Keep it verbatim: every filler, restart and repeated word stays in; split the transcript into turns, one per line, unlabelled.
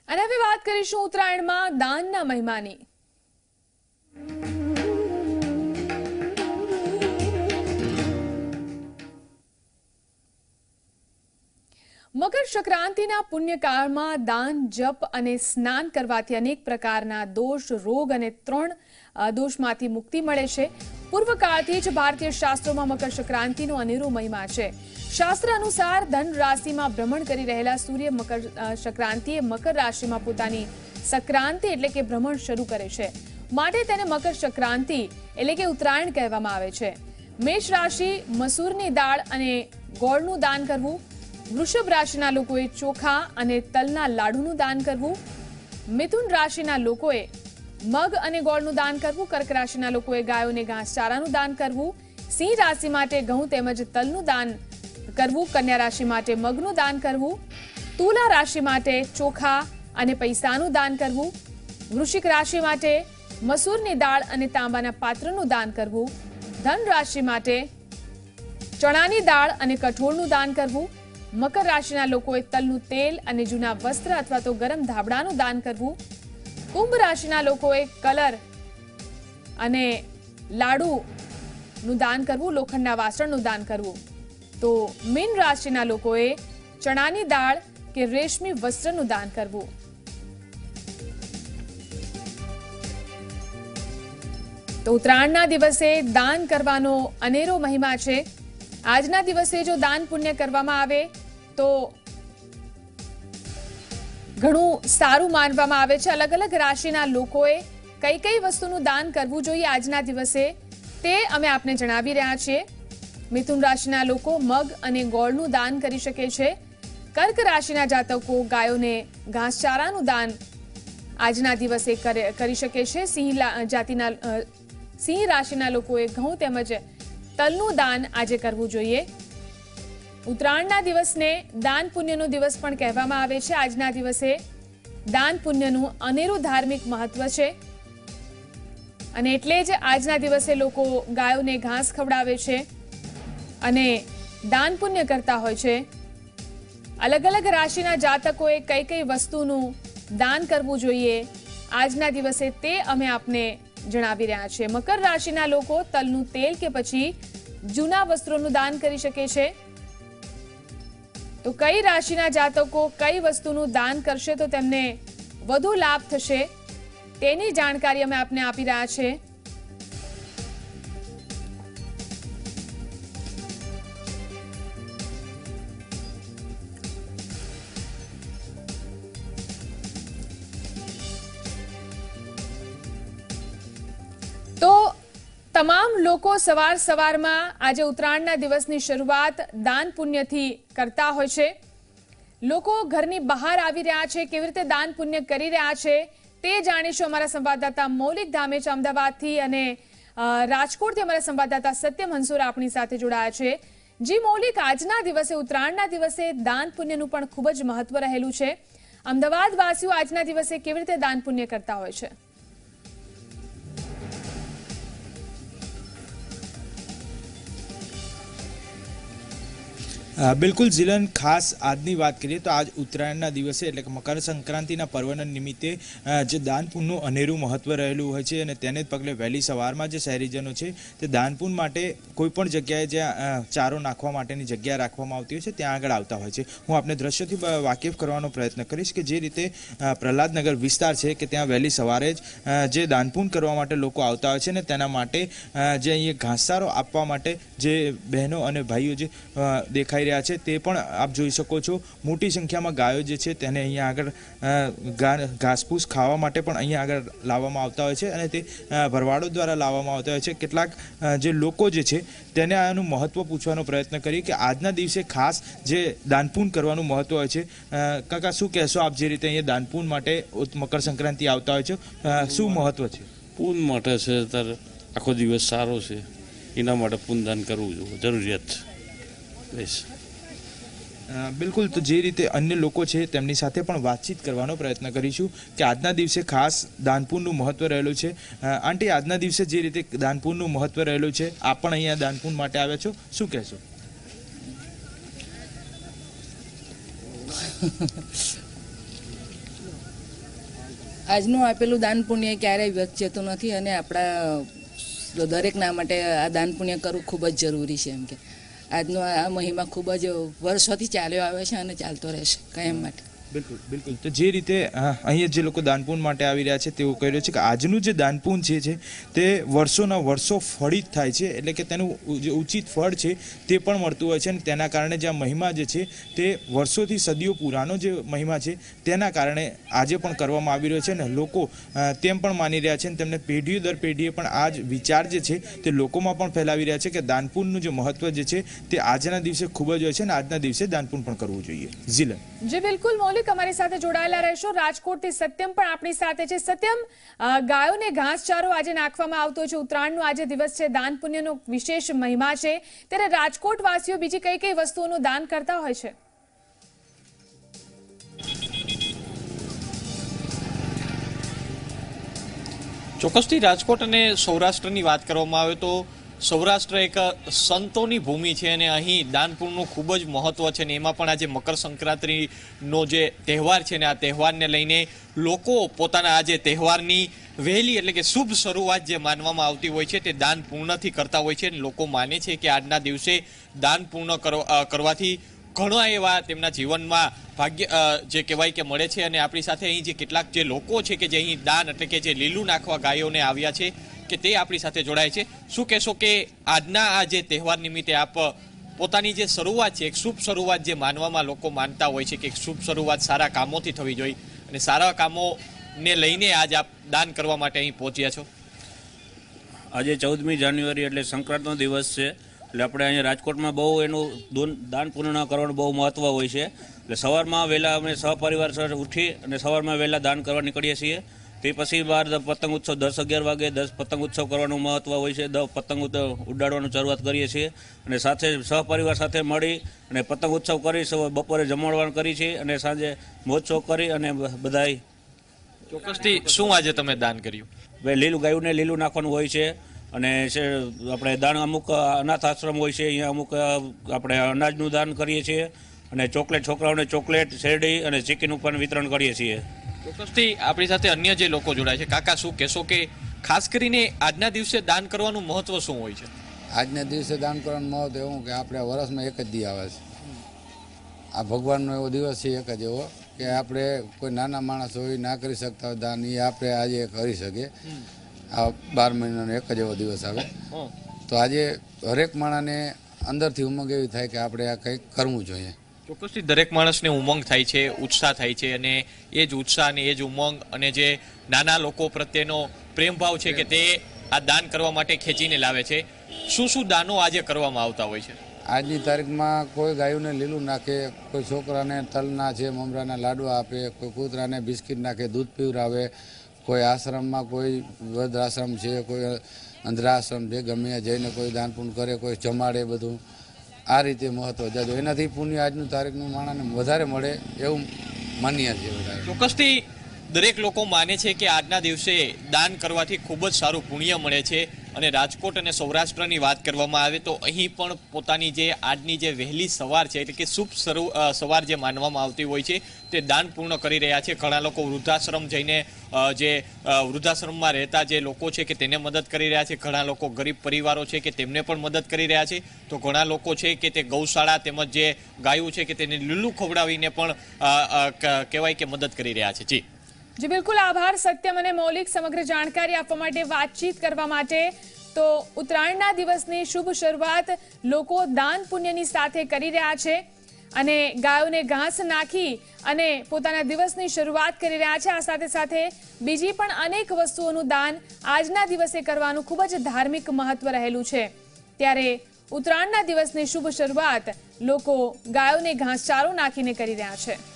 અને હવે વાત કરીશું ઉત્તરાયણમાં દાનના મહિમાની। મકર સંક્રાંતિના પુણ્યકાળમાં દાન, જપ અને સ્નાન કરવાથી અનેક પ્રકારના દોષ, રોગ અને ત્રણ દોષમાંથી મુક્તિ મળે છે। પૂર્વકાળથી જ ભારતીય શાસ્ત્રોમાં મકર સંક્રાંતિનો અનેરો મહિમા છે। શાસ્ત્ર અનુસાર ધન રાશિમાં ભ્રમણ કરી રહેલા સૂર્ય મકર સંક્રાંતિએ મકર રાશિમાં પોતાની સંક્રાંતિ એટલે કે ભ્રમણ શરૂ કરે છે, માટે તેને મકર સંક્રાંતિ એટલે કે ઉત્તરાયણ કહેવામાં આવે છે। મેષ રાશિ મસૂરની દાળ અને ગોળનું દાન કરવું, વૃષભ રાશિના લોકોએ ચોખા અને તલના લાડુનું દાન કરવું, મિથુન રાશિના લોકોએ મગ અને ગોળનું દાન કરવું, કર્ક રાશિના લોકોએ ગાયોને ઘાસચારાનું દાન કરવું, સિંહ રાશિ માટે ઘઉં તેમજ તલનું દાન કરવું, કન્યા રાશિ માટે મગનું દાન કરવું, તુલા રાશિ માટે ચોખા અને પૈસાનું દાન કરવું, વૃશ્ચિક રાશિ માટે મસૂરની દાળ અને તાંબાના પાત્રનું દાન કરવું, ધન રાશિ માટે ચણાની દાળ અને કઠોળનું દાન કરવું, મકર રાશિના લોકોએ તલનું તેલ અને જૂના વસ્ત્ર અથવા તો ગરમ ધાબળાનું દાન કરવું, કુંભ રાશિના લોકોએ કલર અને લાડુનું દાન કરવું, લોખંડના વાસણનું દાન કરવું, તો મીન રાશિના લોકોએ ચણાની દાળ કે રેશમી વસ્ત્રનું દાન કરવું। તો ઉત્તરાયણના દિવસે દાન કરવાનો અનેરો મહિમા છે। આજના દિવસે જો દાન પુણ્ય કરવામાં આવે તો ઘણું સારું માનવામાં આવે છે। અલગ અલગ રાશિના લોકોએ કઈ કઈ વસ્તુનું દાન કરવું જોઈએ આજના દિવસે તે અમે આપને જણાવી રહ્યા છીએ। મિથુન રાશિના લોકો મગ અને ગોળનું દાન કરી શકે છે। કર્ક રાશિના જાતકો ગાયોને ઘાસચારાનું દાન આજના દિવસે કરી શકે છે। સિંહ જાતિના સિંહ રાશિના લોકોએ ઘઉં તેમજ તલનું દાન આજે કરવું જોઈએ। ઉત્તરાયણના દિવસને દાન પુણ્યનો દિવસ પણ કહેવામાં આવે છે। આજના દિવસે દાન પુણ્યનું અનેરું ધાર્મિક મહત્વ છે અને એટલે જ આજના દિવસે લોકો ગાયોને ઘાસ ખવડાવે છે અને દાન પુણ્ય કરતા હોય છે। અલગ અલગ રાશિના જાતકોએ કઈ કઈ વસ્તુનું દાન કરવું જોઈએ આજના દિવસે તે અમે આપને જણાવી રહ્યા છીએ। મકર રાશિના લોકો તલનું તેલ કે પછી જૂના વસ્ત્રોનું દાન કરી શકે છે। તો કઈ રાશિના જાતકો કઈ વસ્તુનું દાન કરશે તો તેમને વધુ લાભ થશે તેની જાણકારી અમે આપને આપી રહ્યા છીએ। તો તમામ લોકો સવાર સવારમાં આજે ઉત્તરાયણના દિવસની શરૂઆત દાન પુણ્યથી કરતા હોય છે। લોકો ઘરની બહાર આવી રહ્યા છે, કેવી રીતે દાન પુણ્ય કરી રહ્યા છે તે જાણીશું અમારા સંવાદદાતા મૌલિક ધામેચા અમદાવાદથી અને રાજકોટથી અમારા સંવાદદાતા સત્યમ હંસોરા આપણી સાથે જોડાયા છે। જી મૌલિક, આજના દિવસે ઉત્તરાયણના દિવસે દાન પુણ્યનું પણ ખૂબ જ મહત્વ રહેલું છે। અમદાવાદ વાસીઓ આજના દિવસે કેવી રીતે દાન પુણ્ય કરતા હોય છે?
બિલકુલ જીલન, ખાસ આજની વાત કરીએ તો આજ ઉત્તરાયણના દિવસે એટલે કે મકર સંક્રાંતિના પર્વના નિમિત્તે જે દાનપુણનું અનેરું મહત્વ રહેલું હોય છે અને તેને જ પગલે વહેલી સવારમાં જે શહેરીજનો છે તે દાનપુણ માટે કોઈ પણ જગ્યાએ જ્યાં ચારો નાખવા માટેની જગ્યા રાખવામાં આવતી હોય છે ત્યાં આગળ આવતા હોય છે। હું આપને દ્રશ્યથી વાકેફ કરવાનો પ્રયત્ન કરીશ કે જે રીતે પ્રહલાદનગર વિસ્તાર છે કે ત્યાં વહેલી સવારે જ જે દાનપુણ કરવા માટે લોકો આવતા હોય છે ને તેના માટે જે અહીંયા ઘાસચારો આપવા માટે જે બહેનો અને ભાઈઓ જે દેખાઈ રહ્યા છે તે પણ આપ જોઈ શકો છો। મોટી સંખ્યામાં ગાયો જે છે તેને અહીંયા આગળ ઘાસપૂસ ખાવા માટે પણ અહીંયા આગળ લાવવામાં આવતા હોય છે અને તે ભરવાડો દ્વારા લાવવામાં આવતા હોય છે। કેટલાક જે લોકો જે છે તેને આનું મહત્વ પૂછવાનો પ્રયત્ન કરી કે આજના દિવસે ખાસ જે દાનપુણ કરવાનું મહત્વ હોય છે। કાકા, શું કહેશો આપ જે રીતે અહીંયા દાનપુણ માટે મકર સંક્રાંતિ આવતા હોય છે, શું મહત્વ છે?
પૂન માટે છે ત્યારે આખો દિવસ સારો છે એના માટે પૂનદાન કરવું જોઈએ, જરૂરિયાત છે બસ।
બિલકુલ, તો જે રીતે અન્ય લોકો છે તેમની સાથે પણ વાતચીત કરવાનો પ્રયત્ન કરીશું કે આજના દિવસે ખાસ દાનપુણનું મહત્વ રહેલું છે। આંટી, આજના દિવસે જે રીતે દાનપુણનું મહત્વ રહેલું છે, આપ પણ અહીંયા દાનપુણ માટે આવ્યા છો, શું કહેશો?
આજનું આપેલું દાન પુણ્ય ક્યારેય વ્યર્થ જતું નથી અને આપણા દરેકના માટે આ દાન પુણ્ય કરવું ખૂબ જ જરૂરી છે. એમ કે આજનો આ મહિમા ખૂબ જ વર્ષોથી ચાલ્યો આવે છે અને ચાલતો રહેશે કાયમ માટે.
બિલકુલ બિલકુલ. તો જે રીતે અહીંયા જે લોકો દાનપુન માટે આવી રહ્યા છે તેઓ કહી રહ્યો છે કે આજનું જે દાનપુન છે છે તે વર્ષોના વર્ષો ફળિત થાય છે, એટલે કે તેનું જે ઉચિત ફળ છે તે પણ મળતું હોય છે અને તેના કારણે જે આ મહિમા જે છે તે વર્ષોથી સદીઓ પુરાનો જે મહિમા છે તેના કારણે આજે પણ કરવામાં આવી રહ્યો છે અને લોકો તેમ પણ માની રહ્યા છે અને તેમને પેઢીઓ દર પેઢીએ પણ આ જ વિચાર જે છે તે લોકોમાં પણ ફેલાવી રહ્યા છે કે દાનપુનનું જે મહત્વ જે છે તે આજના દિવસે ખૂબ જ હોય છે અને આજના દિવસે દાનપુન પણ કરવું જોઈએ. ઝીલન.
જી બિલકુલ મૌલિક, અમારી સાથે જોડાયેલા રહેશો. રાજકોટથી સત્યમ પણ આપણી સાથે છે. સત્યમ, ગાયોને ઘાસચારો આજે નાખવામાં આવતો છે. ઉત્તરાયણનો આજે દિવસ છે, દાન પુણ્યનો વિશેષ મહિમા છે, ત્યારે રાજકોટ વાસીઓ બીજી કઈ કઈ વસ્તુઓનું દાન કરતા હોય છે?
ચોક્કસથી રાજકોટ અને સૌરાષ્ટ્રની વાત કરવામાં આવે તો સૌરાષ્ટ્ર એક સંતોની ભૂમિ છે અને અહીં દાનપુણનું ખૂબ જ મહત્વ છે. ને એમાં પણ આજે મકર સંક્રાંતિનો જે તહેવાર છે ને આ તહેવારને લઈને લોકો પોતાના આજે તહેવારની વહેલી એટલે કે શુભ શરૂઆત જે માનવામાં આવતી હોય છે તે દાન પૂર્ણથી કરતા હોય છે. લોકો માને છે કે આજના દિવસે દાન પૂર્ણ કરવાથી ઘણા એવા તેમના જીવનમાં ભાગ્ય જે કહેવાય કે મળે છે. અને આપણી સાથે અહીં જે કેટલાક જે લોકો છે કે જે અહીં દાન એટલે કે જે લીલું નાખવા ગાયોને આવ્યા છે કે તે આપણી સાથે જોડાય છે. શું કહેશો કે આજના આ જે તહેવાર નિમિત્તે આપ પોતાની જે શરૂઆત છે એક શુભ શરૂઆત જે માનવામાં લોકો માનતા હોય છે કે એક શુભ શરૂઆત સારા કામોથી થવી જોઈએ અને સારા કામોને લઈને આજ આપ દાન કરવા માટે અહીં પહોંચ્યા છો?
આજે ચૌદમી જાન્યુઆરી એટલે સંક્રાંતનો દિવસ છે, એટલે આપણે અહીંયા રાજકોટમાં બહુ એનું દાન પુણ્ય કરવાનું બહુ મહત્ત્વ હોય છે. એટલે સવારમાં વહેલા અમે સહપરિવાર સાથે ઉઠી અને સવારમાં વહેલા દાન કરવા નીકળીએ છીએ. તે પછી બાર પતંગ ઉત્સવ દસ અગિયાર વાગે દસ પતંગ ઉત્સવ કરવાનું મહત્ત્વ હોય છે. દસ પતંગ ઉડાડવાનું શરૂઆત કરીએ છીએ અને સાથે સહપરિવાર સાથે મળી અને પતંગ ઉત્સવ કરી બપોરે જમણવાર કરી છીએ અને સાંજે મોજશોખ કરી અને બધાય.
ચોક્કસથી શું આજે તમે દાન કર્યું?
ભાઈ લીલું ગાયુંને લીલું નાખવાનું હોય છે અને આપણે દાન અમુક અનાથ આશ્રમ હોય છે અહીંયા અમુક આપણે અનાજનું દાન કરીએ છીએ અને ચોકલેટ છોકરાઓને ચોકલેટ શેરડી અને ચિકન ઉપર વિતરણ કરીએ છીએ.
ચોક્કસથી આપણી સાથે અન્ય જે લોકો જોડાય છે, કાકા શું કહેશો કે ખાસ કરીને આજના દિવસે દાન કરવાનું મહત્વ શું હોય છે?
આજના દિવસે દાન કરવાનું મહત્વ એવું કે આપણે વર્ષમાં એક જ દી આવે છે. આ ભગવાનનો એવો દિવસ છે એક જ એવો કે આપણે કોઈ નાના માણસ હોય ના કરી શકતા હોય દાન, એ આપણે આજે કરી શકીએ. આ બાર મહિનાનો એક જ એવો દિવસ આવે તો આજે હરેક માણસને અંદરથી ઉમંગ એવી થાય કે આપણે આ કંઈક કરવું જોઈએ.
ચોક્કસથી દરેક માણસને ઉમંગ થાય છે, ઉત્સાહ થાય છે અને એ જ ઉત્સાહ અને એ જ ઉમંગ અને જે નાના લોકો પ્રત્યેનો પ્રેમભાવ છે કે તે આ દાન કરવા માટે ખેંચીને લાવે છે. શું શું દાનો આજે કરવામાં આવતા હોય છે?
આજની તારીખમાં કોઈ ગાયોને લીલું નાખે, કોઈ છોકરાને તલના છે મમરાના લાડવા આપે, કોઈ કૂતરાને બિસ્કિટ નાખે, દૂધ પીવરાવે, કોઈ આશ્રમમાં કોઈ વૃદ્ધાશ્રમ છે, કોઈ અંધ્રાશ્રમ છે, ગમે જઈને કોઈ દાન પુણ્ય કરે, કોઈ જમાડે, બધું આ રીતે મહત્વ જાજો. એનાથી પુણ્ય આજનું તારીખનું માણસને વધારે મળે એવું માન્ય છે.
ચોક્કસથી દરેક લોકો માને છે કે આજના દિવસે દાન કરવાથી ખૂબ જ સારું પુણ્ય મળે છે અને રાજકોટ અને સૌરાષ્ટ્રની વાત કરવામાં આવે તો અહીં પણ પોતાની જે આજની જે વહેલી સવાર છે એટલે કે શુભ સવાર જે માનવામાં આવતી હોય છે તે દાન પૂર્ણ કરી રહ્યા છે. ઘણા લોકો વૃદ્ધાશ્રમ જઈને જે વૃદ્ધાશ્રમમાં રહેતા જે લોકો છે કે તેને મદદ કરી રહ્યા છે. ઘણા લોકો ગરીબ પરિવારો છે કે તેમને પણ મદદ કરી રહ્યા છે. તો ઘણા લોકો છે કે તે ગૌશાળા તેમજ જે ગાયું છે કે તેને લીલું ખવડાવીને પણ કહેવાય કે મદદ કરી રહ્યા છે. જી
જી બિલકુલ, આભાર સત્યમ અને મૌલિક સમગ્ર જાણકારી આપવા માટે, વાતચીત કરવા માટે. તો ઉત્તરાયણના દિવસની શુભ શરૂઆત લોકો દાન પુણ્યની સાથે કરી રહ્યા છે અને ગાયોને ઘાસ નાખી અને પોતાના દિવસની શરૂઆત કરી રહ્યા છે. આ સાથે સાથે બીજી પણ અનેક વસ્તુઓનું દાન આજના દિવસે કરવાનું ખૂબ જ ધાર્મિક મહત્વ રહેલું છે. ત્યારે ઉત્તરાયણના દિવસની શુભ શરૂઆત લોકો ગાયોને ઘાસચારો નાખીને કરી રહ્યા છે.